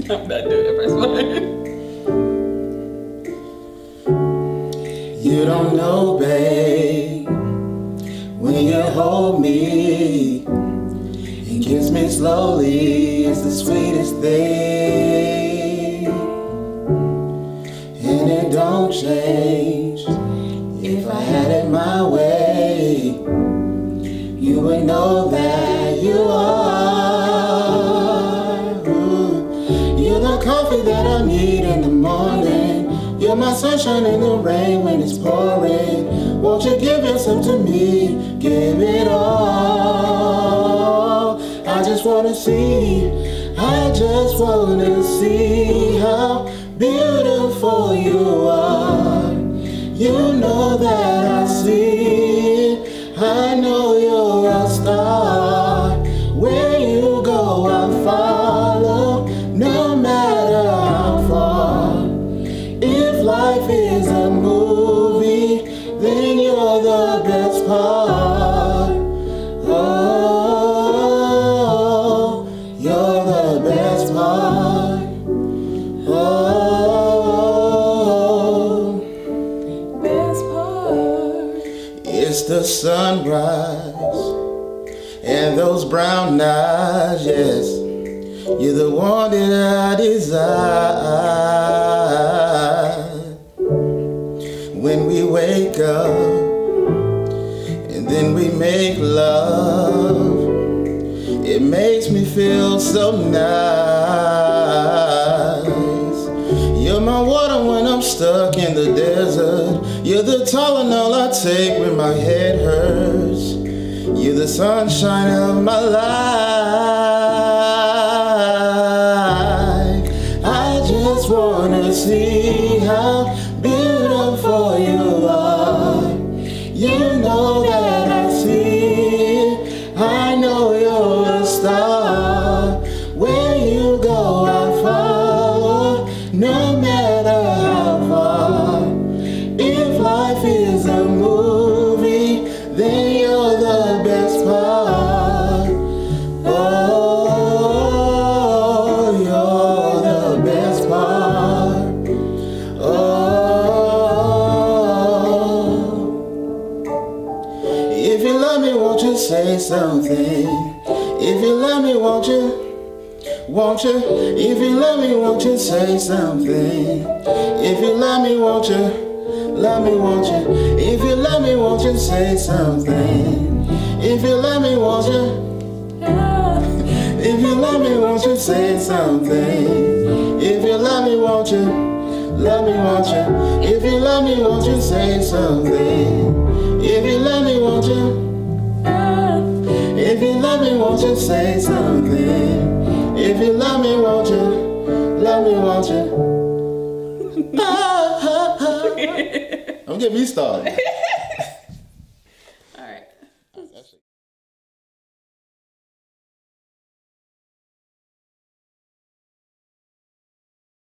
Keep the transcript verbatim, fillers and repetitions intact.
I'm not doing the first one. You don't know, babe, when you hold me and kiss me slowly, it's the sweetest thing. And it don't change. If I had it my way, you would know that you are. Ooh. You're the coffee that I need in the morning. You're my sunshine in the rain when it's pouring. Won't you give yourself to me? Give it all. I just wanna see, I just wanna see how beautiful you are. You know that I see it. I know you're a star. Where you go, I follow, no matter how far. If life is a movie, then you're the best part. Oh, you're the best part. Oh, Best part. it's the sunrise and those brown eyes, yes. You're the one that I desire. When we wake up and then we make love, it makes me feel so nice. You're my water when I'm stuck in the desert. You're the Tylenol I take when my head hurts. You're the sunshine of my life. I just wanna see how beautiful you are. You know that I see it. I know you're a star. Where you go, I follow, no matter how far. If life is a movie, then you're the best part. Oh, you're the best part. Oh, if you love me, won't you say something? If you love me, won't you? Won't you? If you love me, won't you say something? If you love me, won't you? Love me, won't you? If you love me, won't you say something? If you love me, won't you? If you love me, won't you say something? If you love me, won't you? Love me, won't you? If you love me, won't you say something? If you love me, won't you? If you love me, won't you say something? If you love me, won't you? Love me, won't you? Don't get me started.